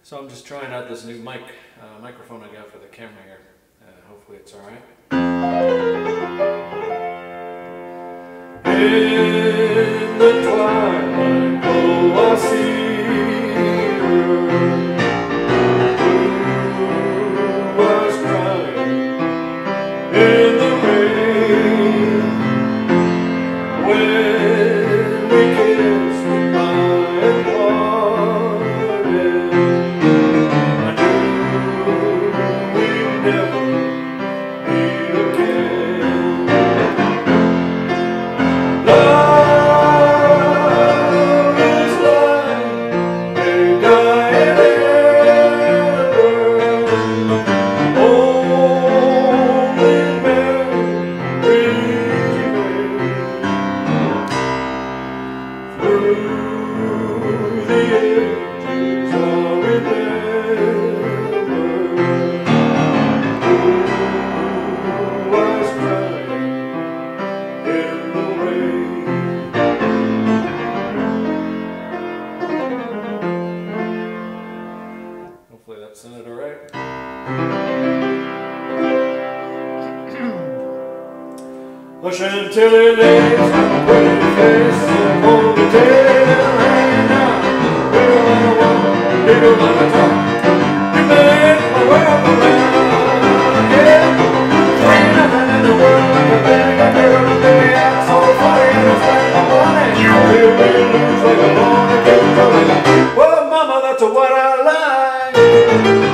So I'm just trying out this new microphone I got for the camera here. Hopefully it's alright. In the twilight, oh, I see her who was crying in the rain when we kissed goodbye and parted. I knew we'd never meet again. Love is like a dying ember, only memories remain. Through the ages I'll remember who was crying in the rain. Hopefully that sounded alright. The Chantilly lace, a pretty face, a ponytail hanging down. Little on the wall, little on the top. You made my world go round, yeah. Ain't nothing in the world like a big girl, and they act so funny and it's like a money. Feel me loose like a morning, well, mama, that's what I like.